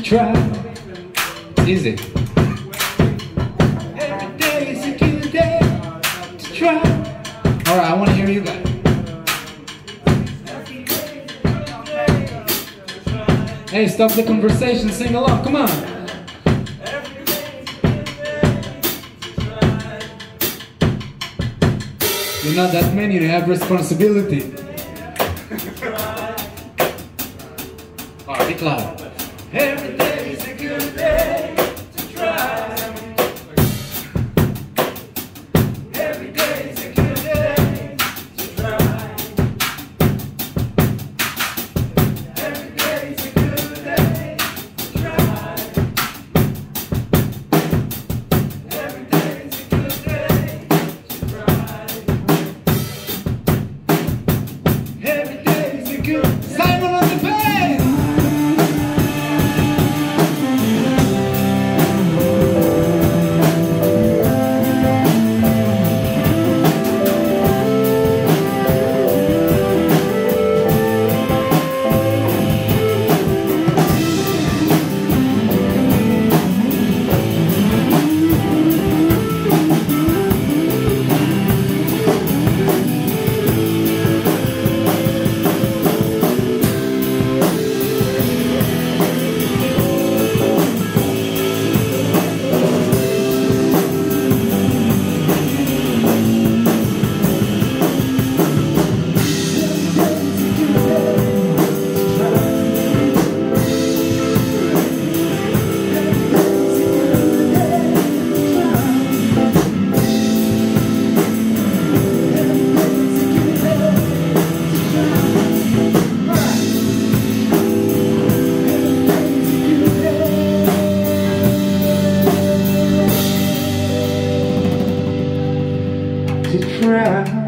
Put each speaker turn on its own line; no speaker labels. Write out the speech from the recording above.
try. Easy. Every day is a good day to try. Alright, I want to hear you guys. Hey, stop the conversation, sing along, come on. You're not that many, you have responsibility. Alright, be loud. Every day is a good day to try. Every day is a good day to try. Every day is a good day to try. Every day is a good day to try. Every day is a good Simon on the bass! To try.